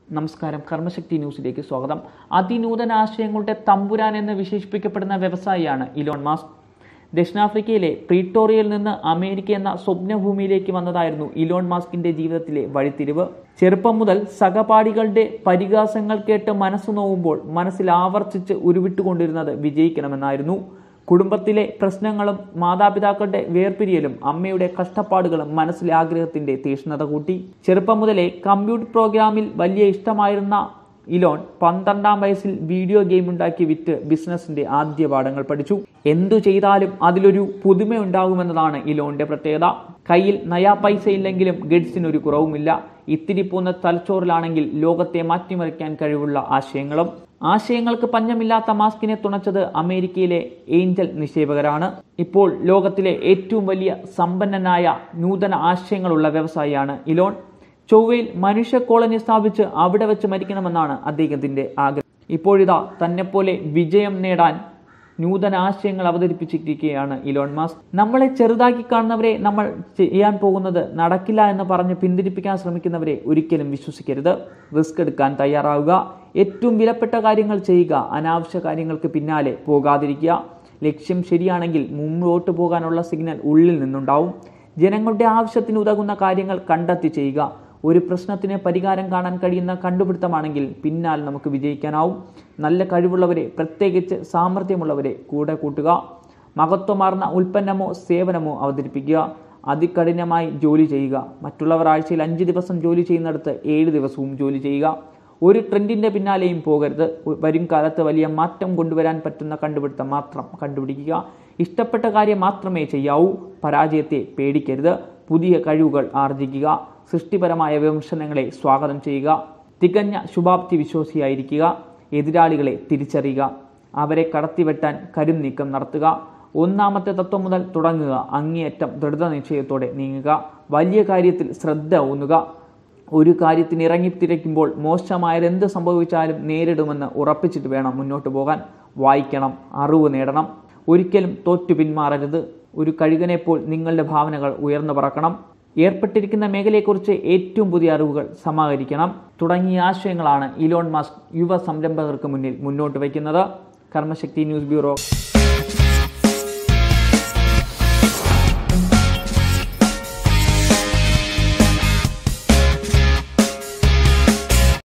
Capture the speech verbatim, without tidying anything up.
നമസ്കാരം, കർമ്മശക്തി ന്യൂസിലേക്ക് സ്വാഗതം. അതിനൂതന ആശയങ്ങളുടെ തമ്പുരാൻ എന്ന് വിശേഷിപ്പിക്കപ്പെടുന്ന വ്യവസായിയാണ് ഇലോൺ മസ്ക്. ദക്ഷിണാഫ്രിക്കയിലെ പ്രീട്ടോറിയയിൽ നിന്ന് അമേരിക്ക എന്ന സ്വപ്നഭൂമിയിലേക്ക് വന്നതായിരുന്നു ഇലോൺ മസ്കിന്റെ ജീവിതത്തിലെ വഴിത്തിരിവ്. ചെറുപ്പം മുതൽ സഹപാഠികളുടെ പരിഹാസങ്ങൾ കേട്ട് മനസ്സു നോവുമ്പോൾ മനസ്സിൽ ആവർത്തിച്ച് ഉരുവിട്ടുകൊണ്ടിരുന്നത് വിജയിക്കണമെന്നായിരുന്നു. കുടുംബത്തിലെ പ്രശ്നങ്ങളും മാതാപിതാക്കളുടെ വേർപിരിയലും അമ്മയുടെ കഷ്ടപ്പാടുകളും മനസ്സിലെ ആഗ്രഹത്തിന്റെ തീഷ്ണത കൂട്ടി. ചെറുപ്പം മുതലേ കമ്പ്യൂട്ടർ പ്രോഗ്രാമിൽ വലിയ ഇഷ്ടമായിരുന്ന ഇലോൺ പന്ത്രണ്ടാം വയസ്സിൽ വീഡിയോ ഗെയിം ഉണ്ടാക്കി വിറ്റ് ബിസിനസിന്റെ ആദ്യ പാഠങ്ങൾ പഠിച്ചു. എന്തു ചെയ്താലും അതിലൊരു പുതുമയുണ്ടാകുമെന്നതാണ് ഇലോണിന്റെ പ്രത്യേകത. കയ്യിൽ നയാ പൈസ ഇല്ലെങ്കിലും ഗഡ്സിനൊരു കുറവുമില്ല. ഇത്തിരി പോന്ന തലച്ചോറിലാണെങ്കിൽ ലോകത്തെ മാറ്റിമറിക്കാൻ കഴിവുള്ള ആശയങ്ങളും. ആശയങ്ങൾക്ക് പഞ്ഞമില്ലാത്ത മാസ്കിനെ തുണച്ചത് അമേരിക്കയിലെ ഏഞ്ചൽ നിക്ഷേപകരാണ്. ഇപ്പോൾ ലോകത്തിലെ ഏറ്റവും വലിയ സമ്പന്നനായ നൂതന ആശയങ്ങളുള്ള വ്യവസായിയാണ് ഇലോൺ. ചൊവ്വയിൽ മനുഷ്യ കോളനി സ്ഥാപിച്ച് അവിടെ വെച്ച് മരിക്കണമെന്നാണ് അദ്ദേഹത്തിന്റെ ആഗ്രഹം. ഇപ്പോഴിതാ തന്നെപ്പോലെ വിജയം നേടാൻ നൂതന ആശയങ്ങൾ അവതരിപ്പിച്ചിരിക്കുകയാണ് ഇലോൺ മസ്ക്. നമ്മളെ ചെറുതാക്കി കാണുന്നവരെ നമ്മൾ ചെയ്യാൻ പോകുന്നത് നടക്കില്ല എന്ന് പറഞ്ഞ് പിന്തിരിപ്പിക്കാൻ ശ്രമിക്കുന്നവരെ ഒരിക്കലും വിശ്വസിക്കരുത്. റിസ്ക് എടുക്കാൻ തയ്യാറാവുക. ഏറ്റവും വിലപ്പെട്ട കാര്യങ്ങൾ ചെയ്യുക. അനാവശ്യ കാര്യങ്ങൾക്ക് പിന്നാലെ പോകാതിരിക്കുക. ലക്ഷ്യം ശരിയാണെങ്കിൽ മുമ്പോട്ട് പോകാനുള്ള സിഗ്നൽ ഉള്ളിൽ നിന്നുണ്ടാവും. ജനങ്ങളുടെ ആവശ്യത്തിന് ഉതകുന്ന കാര്യങ്ങൾ കണ്ടെത്തി ചെയ്യുക. ഒരു പ്രശ്നത്തിന് പരിഹാരം കാണാൻ കഴിയുന്ന കണ്ടുപിടുത്തമാണെങ്കിൽ പിന്നാൽ നമുക്ക് വിജയിക്കാനാവും. നല്ല കഴിവുള്ളവരെ, പ്രത്യേകിച്ച് സാമർഥ്യമുള്ളവരെ കൂടെ കൂട്ടുക. മഹത്വമാർന്ന ഉൽപ്പന്നമോ സേവനമോ അവതരിപ്പിക്കുക. അതികഠിനമായി ജോലി ചെയ്യുക. മറ്റുള്ളവർ ആഴ്ചയിൽ അഞ്ച് ദിവസം ജോലി ചെയ്യുന്നിടത്ത് ഏഴ് ദിവസവും ജോലി ചെയ്യുക. ഒരു ട്രെൻഡിൻ്റെ പിന്നാലെയും പോകരുത്. വരും കാലത്ത് വലിയ മാറ്റം കൊണ്ടുവരാൻ പറ്റുന്ന കണ്ടുപിടുത്തം മാത്രം കണ്ടുപിടിക്കുക. ഇഷ്ടപ്പെട്ട കാര്യം മാത്രമേ ചെയ്യാവൂ. പരാജയത്തെ പേടിക്കരുത്. പുതിയ കഴിവുകൾ ആർജിക്കുക. സൃഷ്ടിപരമായ വിമർശനങ്ങളെ സ്വാഗതം ചെയ്യുക. തികഞ്ഞ ശുഭാപ്തി വിശ്വാസിയായിരിക്കുക. എതിരാളികളെ തിരിച്ചറിയുക. അവരെ കടത്തിവെട്ടാൻ കരും നീക്കം നടത്തുക. ഒന്നാമത്തെ തത്വം മുതൽ തുടങ്ങുക. അങ്ങേയറ്റം ദൃഢനിശ്ചയത്തോടെ നീങ്ങുക. വലിയ കാര്യത്തിൽ ശ്രദ്ധ ഊന്നുക. ഒരു കാര്യത്തിന് ഇറങ്ങിത്തിരയ്ക്കുമ്പോൾ മോശമായതെന്ത് സംഭവിച്ചാലും നേരിടുമെന്ന് ഉറപ്പിച്ചിട്ട് വേണം മുന്നോട്ട് പോകാൻ. വായിക്കണം, അറിവ് നേടണം. ഒരിക്കലും തോറ്റു പിന്മാറരുത്. ഒരു കഴുകനെപ്പോൾ നിങ്ങളുടെ ഭാവനകൾ ഉയർന്നു പറക്കണം. ഏർപ്പെട്ടിരിക്കുന്ന മേഖലയെക്കുറിച്ച് ഏറ്റവും പുതിയ അറിവുകൾ സമാഹരിക്കണം. തുടങ്ങിയ ആശയങ്ങളാണ് ഇലോൺ മസ്ക് യുവ സംരംഭകർക്ക് മുന്നിൽ മുന്നോട്ട് വയ്ക്കുന്നത്. Karmashakthi news bureau.